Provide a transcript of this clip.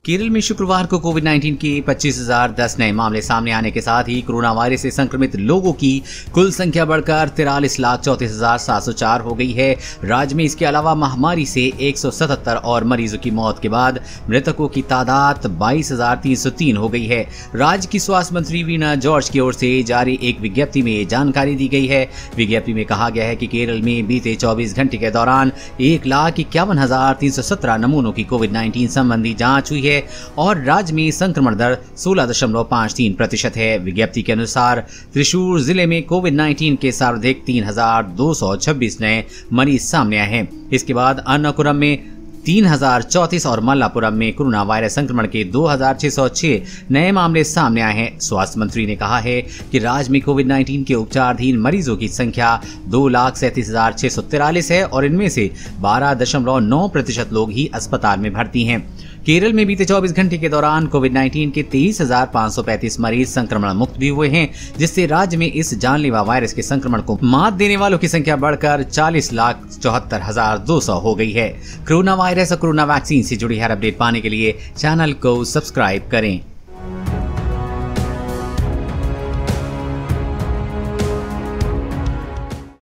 केरल में शुक्रवार को कोविड-19 के 25,010 नए मामले सामने आने के साथ ही कोरोना वायरस से संक्रमित लोगों की कुल संख्या बढ़कर 43,34,704 हो गई है। राज्य में इसके अलावा महामारी से 177 और मरीजों की मौत के बाद मृतकों की तादाद 22,303 हो गई है। राज्य की स्वास्थ्य मंत्री वीना जॉर्ज की ओर से जारी एक विज्ञप्ति में जानकारी दी गई है। विज्ञप्ति में कहा गया है कि केरल में बीते 24 घंटे के दौरान 1,51,317 नमूनों की कोविड-19 संबंधी जांच हुई है और राज्य में संक्रमण दर 16.53% है। विज्ञप्ति के अनुसार त्रिशूर जिले में कोविड-19 के सर्वाधिक 3,226 नए मरीज सामने आए हैं। इसके बाद अन्नाकुरम में 3,034 और मल्लापुरम में कोरोना वायरस संक्रमण के 2,606 नए मामले सामने आए हैं। स्वास्थ्य मंत्री ने कहा है कि राज्य में कोविड-19 के उपचाराधीन मरीजों की संख्या 2,37,643 है और इनमें से 12.9% लोग ही अस्पताल में भर्ती हैं। केरल में बीते 24 घंटे के दौरान कोविड-19 के 23,535 मरीज संक्रमण मुक्त भी हुए हैं, जिससे राज्य में इस जानलेवा वायरस के संक्रमण को मात देने वालों की संख्या बढ़कर 40,74,200 हो गई है। कोरोना वायरस और कोरोना वैक्सीन से जुड़ी हर अपडेट पाने के लिए चैनल को सब्सक्राइब करें।